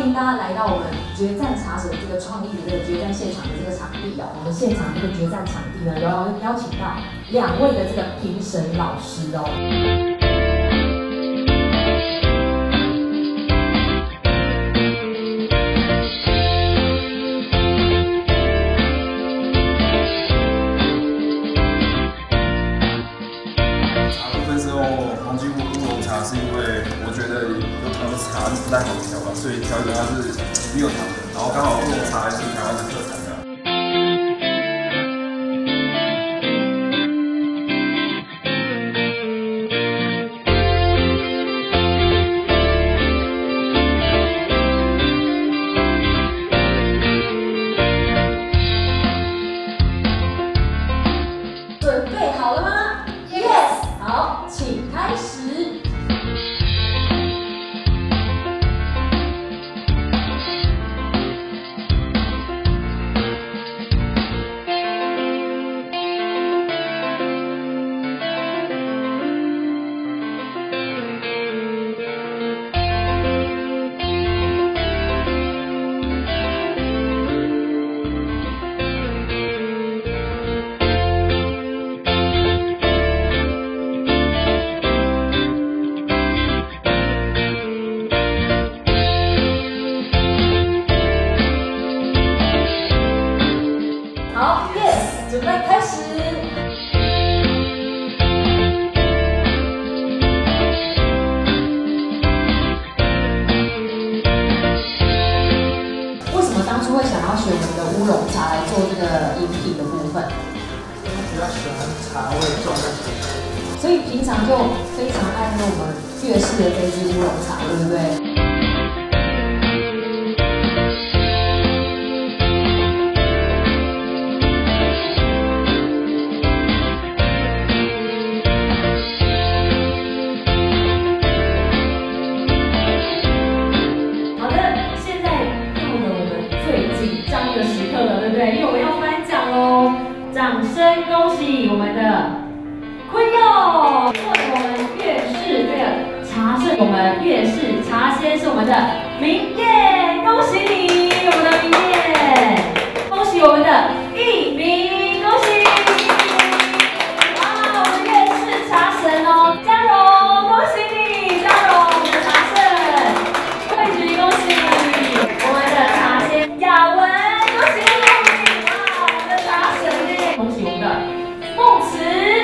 迎大家来到我们决战茶神这个创意的这个决战现场的这个场地哦。我们现场这个决战场地呢，邀请到2位的这个评审老师哦。 黄金乌龙茶是因为我觉得有糖的茶不太好调吧，所以调一个它是没有糖的，然后刚好乌龙茶是台湾的特产的。 准备好了吗？ Yes， 好，请开始。好 ，Yes， 准备开始。为什么当初会想要选我们的乌龙茶来做这个饮品的部分？ 因为比较喜欢茶味重的， 所以平常就非常爱喝我们粤式的这支乌龙茶，对不对？ 的时刻了，对不对？因为我们要颁奖喽！掌声恭喜我们的坤佑获得我们粤式这个茶圣，我们粤式茶仙是我们的明业，恭喜你，我们的明业，恭喜我们的一鸣，恭喜！哇，我们粤式茶神哦，嘉荣，恭喜你，嘉荣，我们的茶圣，慧菊，恭喜你，我们的茶仙雅文。 恭喜我们的梦慈。